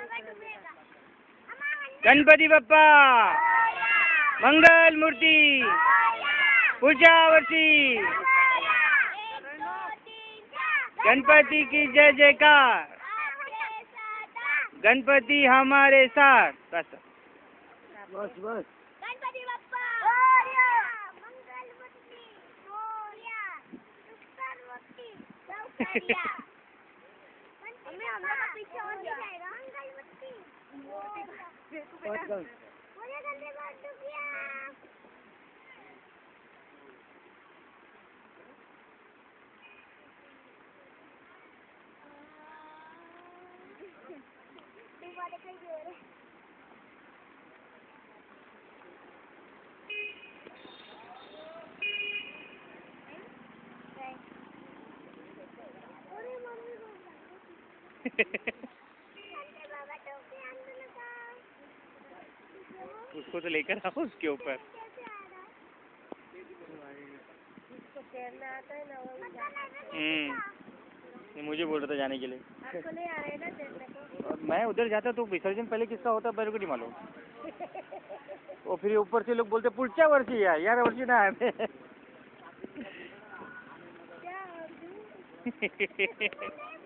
गणपती बाप्पा मंगल मूर्ती पुढच्या वर्षी गणपति की जय जयकार। गणपति हमारे साथ। बस बस बस। गणपति बप्पा मोरया, मंगल मूर्ति मोरया, सुपर मूर्ति गौकरिया। हमें हम लोग पीछे और नहीं जाएगा। मंगल मूर्ति मोरया, मोरया गंदे बात तो किया। उसको तो लेकर आओ उसके ऊपर। उसको तैरना आता है ना वो। मुझे बोल रहा था जाने के लिए। आपको नहीं आ रहा है ना तैरने को? और मैं उधर जाता तो विसर्जन पहले किसका होता मेरे को नहीं मालूम। और फिर ऊपर से लोग बोलते पुढच्या वर्षी या वर्षी ना है।